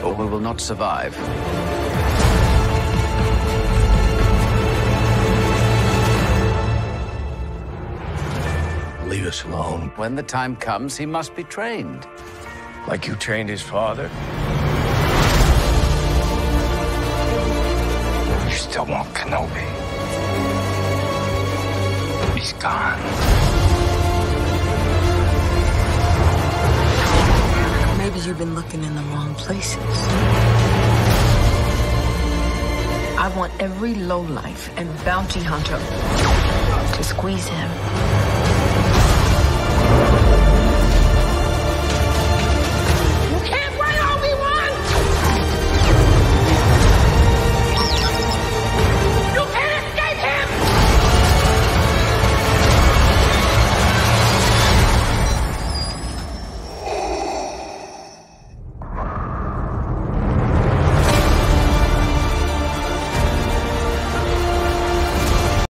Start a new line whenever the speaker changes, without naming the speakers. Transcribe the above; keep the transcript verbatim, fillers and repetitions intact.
or we will not survive.
Leave us alone.
When the time comes, he must be trained.
Like you trained his father? You still want Kenobi. He's gone.
Maybe you've been looking in the wrong places. I want every lowlife and bounty hunter to squeeze him.